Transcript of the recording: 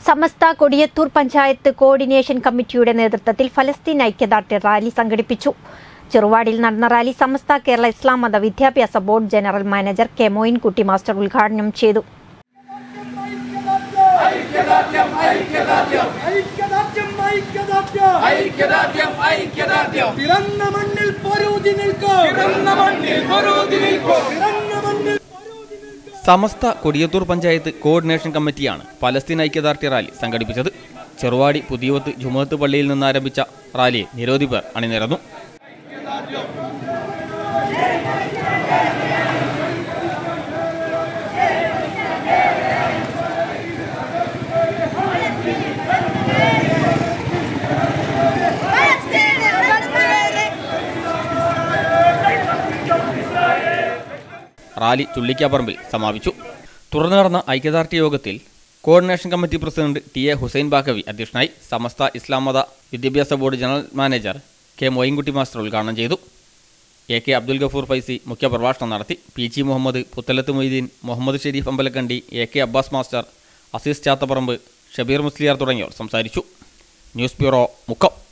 സമസ്ത Kodiyathur panchayat coordination കമ്മിറ്റിയുടെ നേതൃത്വത്തിൽ ഫലസ്തീൻ ഐക്യദാർഢ്യ റാലി സംഘടിപ്പിച്ചു. ചെറുവാടിയിൽ നടന്ന റാലി സമസ്ത കേരള ഇസ്ലാം മത വിദ്യാഭ്യാസ board general manager K Moyinkutty master ഉദ്ഘാടനം ചെയ്തു. സമസ്ത കൊടിയത്തൂർ പഞ്ചായത്ത് കോർഡിനേഷൻ കമ്മിറ്റിയാണ് ഫലസ്തീൻ ഐക്യദാർഢ്യ റാലി സംഘടിപ്പിച്ചത്. ചെറുവാടി പുതിയവത്ത് ജുമുഅത്ത് പള്ളിയിൽ നിന്ന് ആരംഭിച്ച റാലിയെ നിരവധി പേർ അണിനിരന്നു. റാലി ചുള്ളിക്കാപ്പറമ്പിൽ സമാപിച്ചു. തുടർന്ന് നടന്ന ഐക്യദാർഢ്യ യോഗത്തിൽ coordination committee president T A. Hussain Baqavi അധ്യക്ഷനായി. സമസ്ത ഇസ്ലാം മത വിദ്യാഭ്യാസ board general manager K Moyinkutty master ഉദ്ഘാടനം ചെയ്തു. എ.കെ. അബ്ദുൽ ഗഫൂർ ഫൈസി മുഖ്യപ്രഭാഷണം നടത്തി. P G. Muhammad, Puthalath Moideen, Muhammad Shareef Ambalakandi, A K. Abbas master, Azeez Chathaparamb, Shabeer Musliyar തുടങ്ങിയവർ സംസാരിച്ചു. News bureau, Mukkam.